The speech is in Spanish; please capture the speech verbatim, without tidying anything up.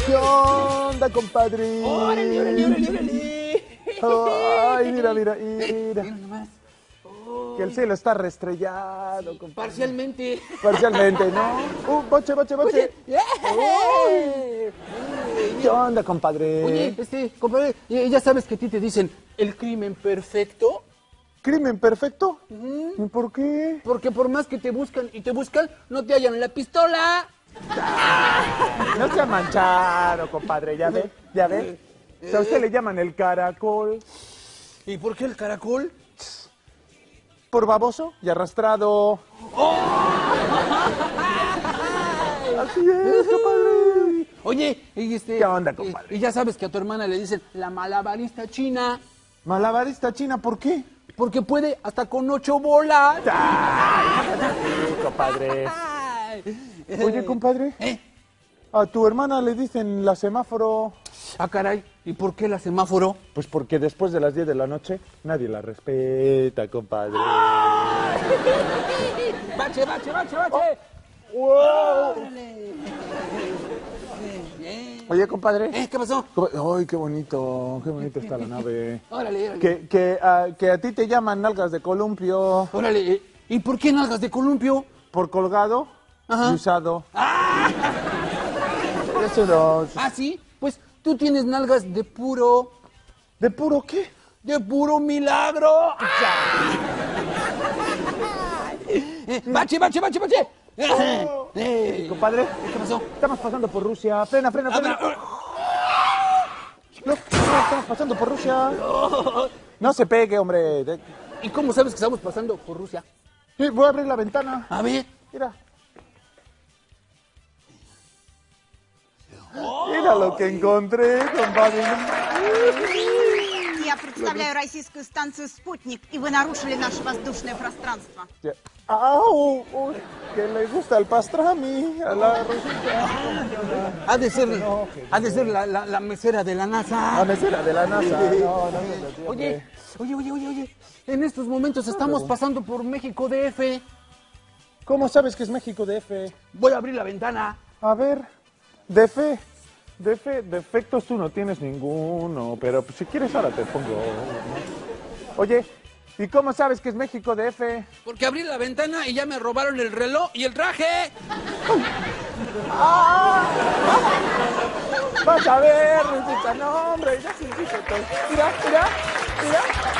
¿Qué onda, compadre? ¡Órale, órale, órale, órale! Ay, mira, mira, mira. Mira nomás. Que el cielo está restrellado, compadre. Parcialmente. Parcialmente, ¿no? Uh, boche, boche, boche. Oye, ¿Qué onda, compadre? Oye, este, compadre, ya ya sabes que a ti te dicen el crimen perfecto. ¿Crimen perfecto? ¿Y por qué? Porque por más que te buscan y te buscan, no te hallan la pistola. No sea manchado, compadre, ¿ya ve? ¿Ya ve? O sea, a usted le llaman el caracol. ¿Y por qué el caracol? Por baboso y arrastrado. Así es, compadre. Oye, y este... ¿Qué onda, compadre? Y, y ya sabes que a tu hermana le dicen la malabarista china. Malabarista china, ¿por qué? Porque puede hasta con ocho bolas. Ay, compadre. Oye, compadre, ¿Eh? a tu hermana le dicen la semáforo. Ah, caray. ¿Y por qué la semáforo? Pues porque después de las diez de la noche nadie la respeta, compadre. ¡Bache, bache, bache, bache! ¡Wow! ¡Órale! Bien. Oye, compadre. ¿Eh? ¿Qué pasó? Ay, qué bonito, qué bonita está la nave. Órale, órale. Que, que, ah, que a ti te llaman nalgas de columpio. Órale. eh, ¿Y por qué nalgas de columpio? Por colgado Ajá. y usado. Eso no. ¿Ah, sí? Pues tú tienes nalgas de puro... ¿De puro qué? ¡De puro milagro! Eh, ¡Bache, bache, bache, bache! Eh, Compadre, ¿Qué pasó? estamos pasando por Rusia. Frena, frena, Ah, frena. pero- No, no, estamos pasando por Rusia. No se pegue, hombre. De- ¿Y cómo sabes que estamos pasando por Rusia? Sí, voy a abrir la ventana. A ver. Mira. Mira lo que encontré, compadre. Я представляю российскую станцию «Спутник», и вы нарушили наше воздушное пространство. Ya. ¡Au! Uy, que le gusta el pastrami a la Rosita. Ha de ser, ha de ser la, la, la mesera de la La NASA. mesera de la NASA. No, no, no, no, Oye, oye, oye, oye, oye. En estos momentos estamos pasando por México D F. ¿Cómo sabes que es México D F? Voy a abrir la ventana. A ver, D F. D F, defectos tú no tienes ninguno, pero pues, si quieres ahora te pongo uno. Oye, ¿y cómo sabes que es México D F? Porque abrí la ventana y ya me robaron el reloj y el traje. Vas a ver, Rosita, no, hombre, ya se hizo todo. Mira, mira, mira.